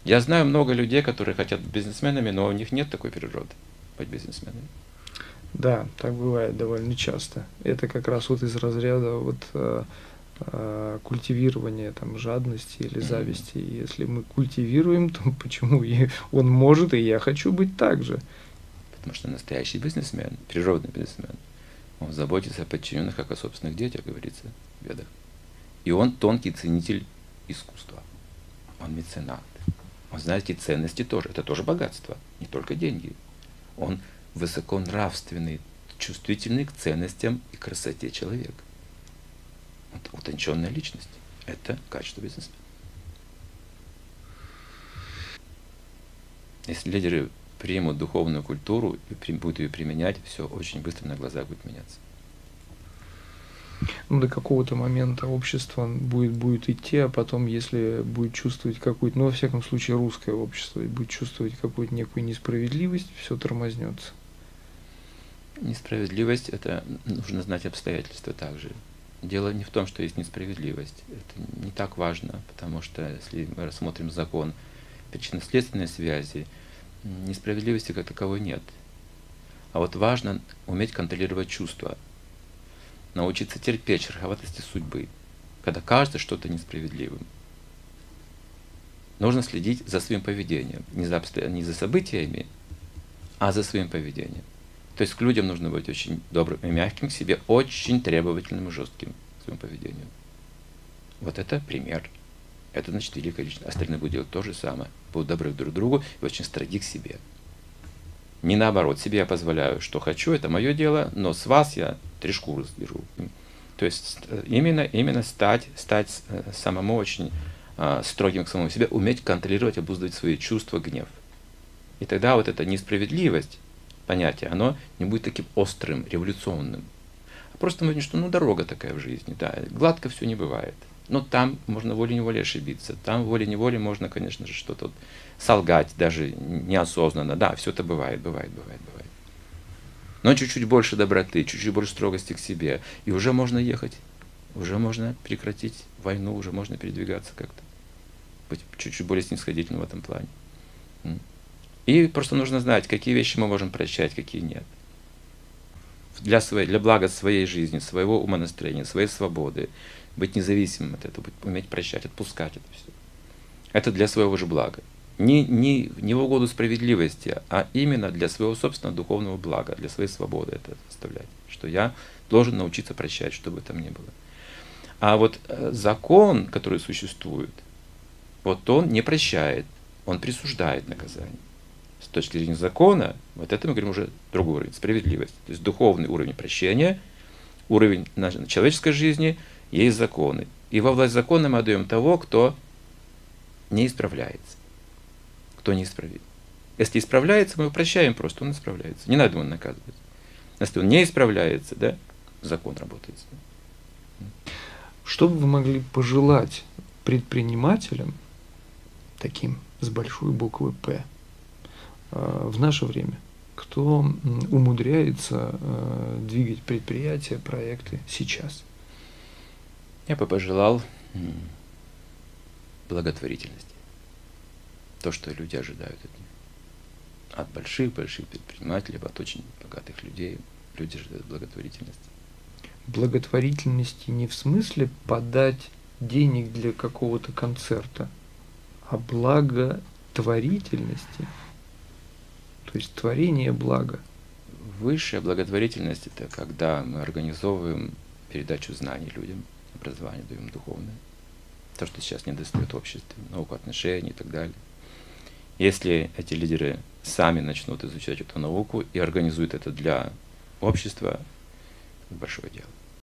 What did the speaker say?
Я знаю много людей, которые хотят быть бизнесменами, но у них нет такой природы быть бизнесменами. Да, так бывает довольно часто. Это как раз вот из разряда культивирования там жадности или зависти. И если мы культивируем, то почему и он может, и я хочу быть так же. Потому что настоящий бизнесмен, природный бизнесмен, он заботится о подчиненных, как о собственных детях, говорится в Ведах. И он тонкий ценитель искусства. Он меценат. Он знает эти ценности тоже. Это тоже богатство, не только деньги. Он высоконравственный, чувствительный к ценностям и красоте человек. Вот утонченная личность. Это качество бизнесмена. Если лидеры примут духовную культуру и будут ее применять, все очень быстро на глазах будет меняться. Ну, до какого-то момента общество будет идти, а потом, если будет чувствовать какую-то, ну, во всяком случае, русское общество, будет чувствовать какую-то некую несправедливость, все тормознется. Несправедливость – это нужно знать обстоятельства также. Дело не в том, что есть несправедливость. Это не так важно, потому что если мы рассмотрим закон причинно-следственной связи, несправедливости как таковой нет. А вот важно уметь контролировать чувства, научиться терпеть шероховатости судьбы, когда кажется что-то несправедливым. Нужно следить за своим поведением, не за событиями, а за своим поведением. То есть к людям нужно быть очень добрым и мягким, к себе очень требовательным и жестким к своему поведению. Вот это пример. Это значит великая личность. Остальные будут делать то же самое. Будут добры друг к другу и очень строги к себе. Не наоборот, себе я позволяю, что хочу, это мое дело, но с вас я 3 шкуры сдержу. То есть именно стать самому очень строгим к самому себе, уметь контролировать, обуздывать свои чувства, гнев. И тогда вот эта несправедливость, понятие, оно не будет таким острым, революционным. А просто мы говорим, что дорога такая в жизни, да, гладко все не бывает. Но там можно волей-неволей ошибиться, там волей-неволей можно, конечно же, что-то солгать, даже неосознанно. Да, все это бывает. Но чуть-чуть больше доброты, чуть-чуть больше строгости к себе, и уже можно ехать, уже можно прекратить войну, уже можно передвигаться как-то, быть чуть-чуть более снисходительным в этом плане. И просто нужно знать, какие вещи мы можем прощать, какие нет. Для блага своей жизни, своего умонастроения, своей свободы, быть независимым от этого, уметь прощать, отпускать это все. Это для своего же блага. Не в угоду справедливости, а именно для своего собственного духовного блага, для своей свободы это оставлять. Что я должен научиться прощать, что бы там ни было. А вот закон, который существует, вот он не прощает, он присуждает наказание. С точки зрения закона, вот это мы говорим уже другой уровень, справедливость. То есть духовный уровень прощения, уровень человеческой жизни, есть законы. И во власть закона мы отдаем того, кто не исправляется. Кто не исправит. Если исправляется, мы его прощаем просто, он исправляется. Не надо его наказывать. Если он не исправляется, да, закон работает. Что бы вы могли пожелать предпринимателям, таким с большой буквы «П», в наше время, кто умудряется двигать предприятия, проекты сейчас? Я бы пожелал благотворительности. То, что люди ожидают от них. От больших-больших предпринимателей, от очень богатых людей. Люди ожидают благотворительности. Благотворительности не в смысле подать денег для какого-то концерта, а благотворительности, то есть творение блага. Высшая благотворительность – это когда мы организовываем передачу знаний людям, образование даем духовное. То, что сейчас недостает в обществе, науку отношений и так далее. Если эти лидеры сами начнут изучать эту науку и организуют это для общества, это большое дело.